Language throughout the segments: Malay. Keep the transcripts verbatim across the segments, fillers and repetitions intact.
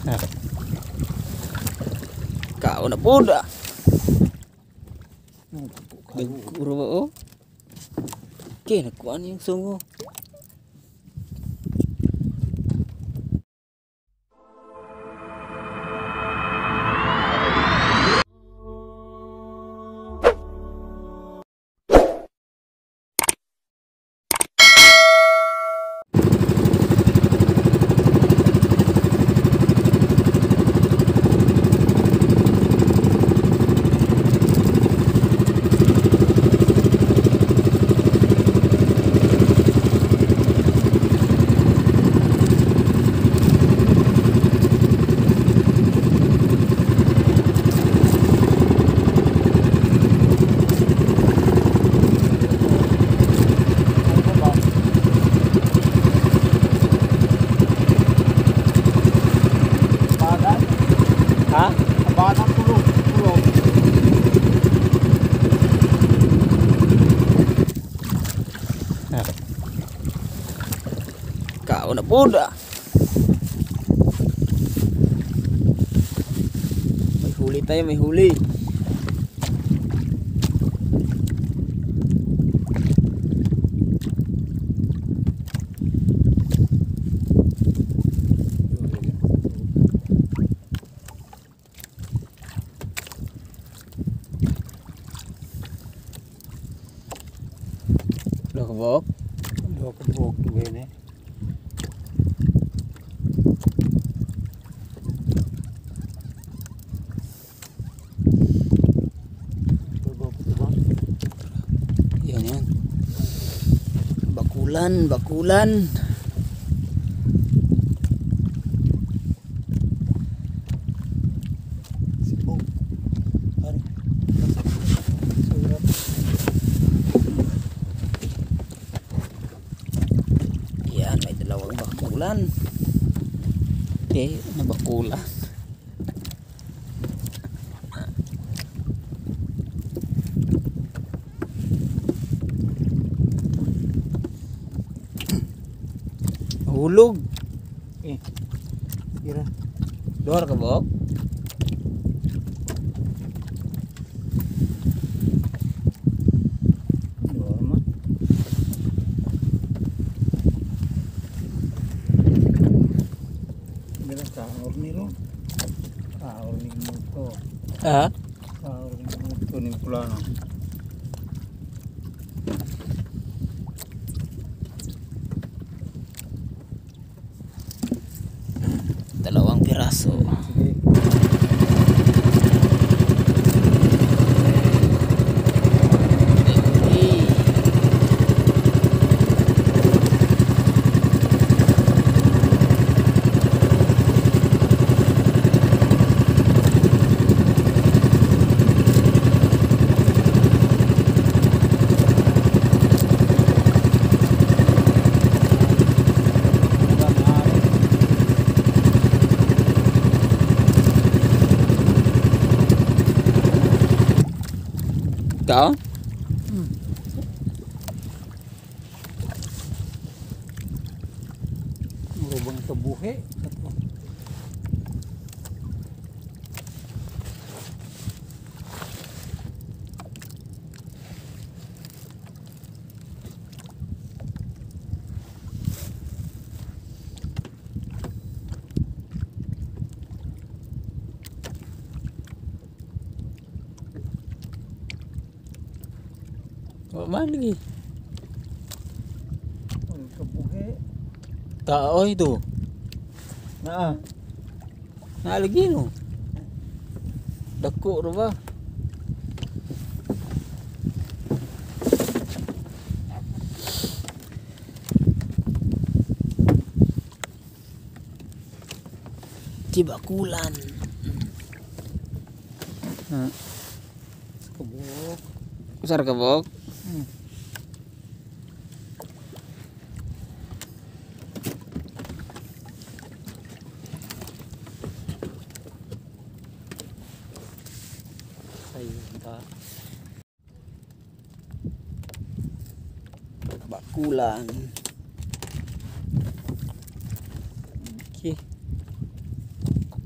Kau na puda. Guru oh. Oke, nakuan yung sungo. Ha? Batang tulog, tulog. Kau na puda. May huli tayo, may huli. Udah kebok? Udah kebok juga ini. Yan yan. Bakulan, bakulan. Sibuk. Hari. Yan, may dalawang bakulan. Okay, na bakulan. Hulog. Eh. Kira. Dor kebok. Dua mah. Bila sahur nih lo. Sahur nih muto. Ah? Sahur nih muto nih pulano. Dalawang piraso. Sige. Okay. Kau? Hmm. Merubang tebuhe satu. Mana lagi? Tebuhe. Tao itu. Nah, Nah lagi no. Dako ro ba? Cibakulan. nah. Kebok. Besar kebok. Hmm. Bakulan. Oke.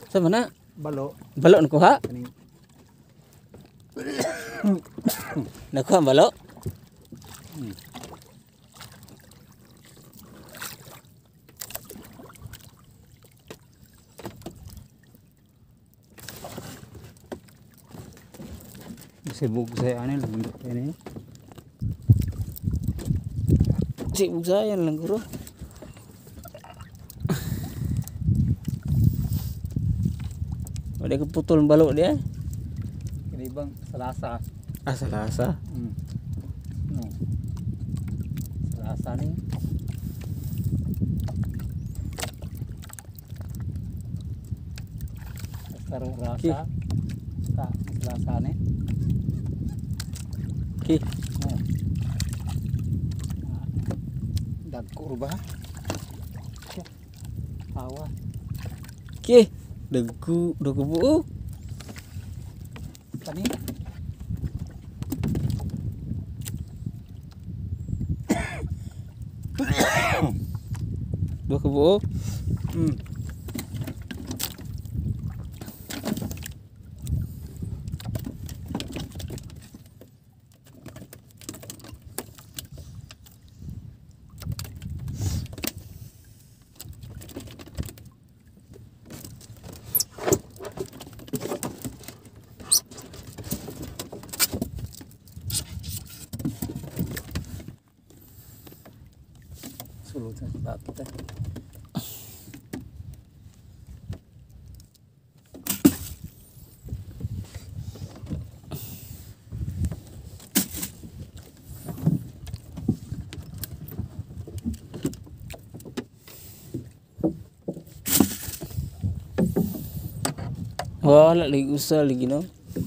Sa mana? Balo. Balo nakuha? Kaning Nakuha ang balo? hmm. Sibuk saya aneh bentuk ini. Sibuk saya lang guru. Ada keputol balo dia. Ini bang Selasa. Ah, Selasa. Hmm. No. Selasa nih. Taruh rasa. Kak Selasa nih. Ki, No. Dan kurba. Tawa. ki. Degu, degu bu. Tani. Dua kebu. Hmm. Sulutan bak kita. Wala lagi usah lagi no.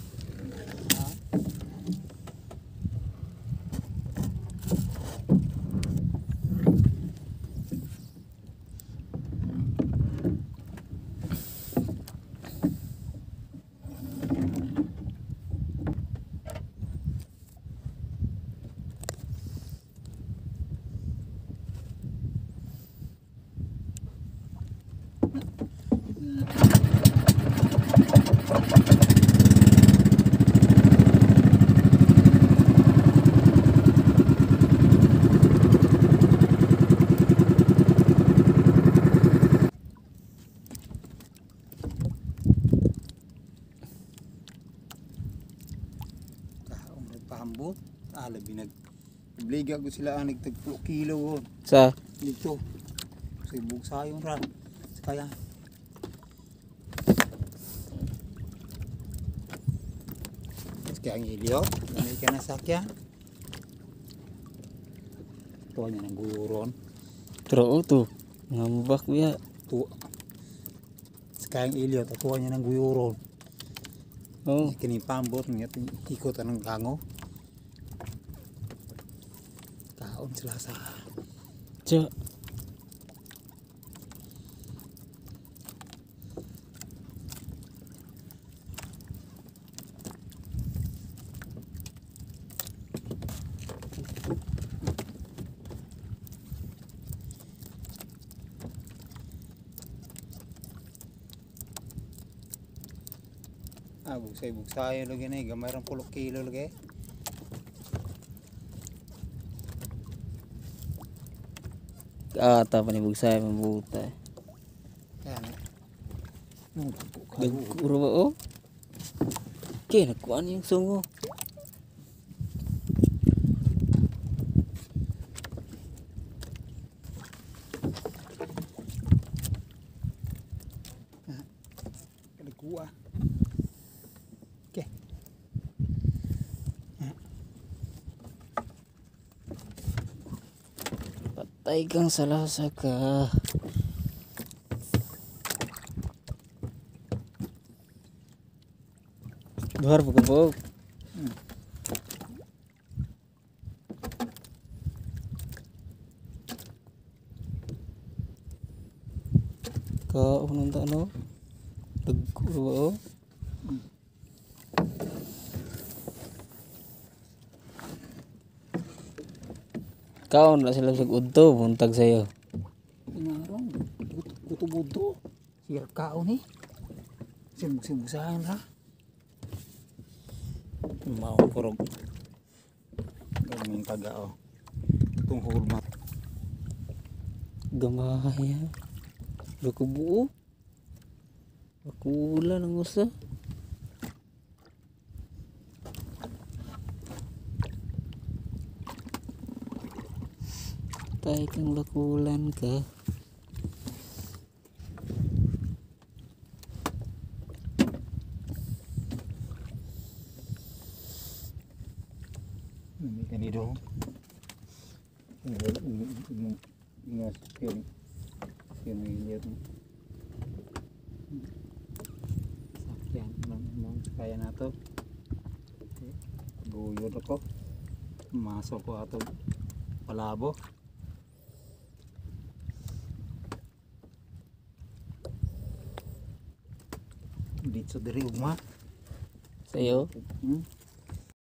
Pahambot, ah labi nag obliga ko sila ang nagtagpo kilo oh. Sa Dito. Sibuk sayong ra. Kaya kaya ang ilyo, may ka nasakyan. Tuwa niya ng guyuron. tro tu. Ngambak ya. Tu kaya ang ilyo, tuwa niya ng guyuron. Oh, Kini pambot niya ikot anong kango. Taon sila sa cak. ah buksay buksay lagi na gamay rang puluh kilo lagi. Ah, ta panibog saya mabuta. Yan eh. Nung Deguro ba oh? Ki, nakuha niya yung sungo. Ada kuah. Oke. Patay kang salasa ka. Duhar pagkabog. Hmm. Ka unang ta no? Deguro ba oh? Kaon na sila sa udto, buntag sa'yo. Inarong. Kuto-buto. Sir kao ni. Sibuk-sibusahan ha. Mau kurog. Gaming taga oh. Itong hulmat. Gamaya. Baku buo. Bakulan ang usa. Tay kang lakulan ka. Ini kan itu. Ini ini ini ini skin skin ini tuh. Sakyan memang kaya na to. Guyod ako. Masok ko ato palabo. Dito diri ugma. Sayo. Hmm?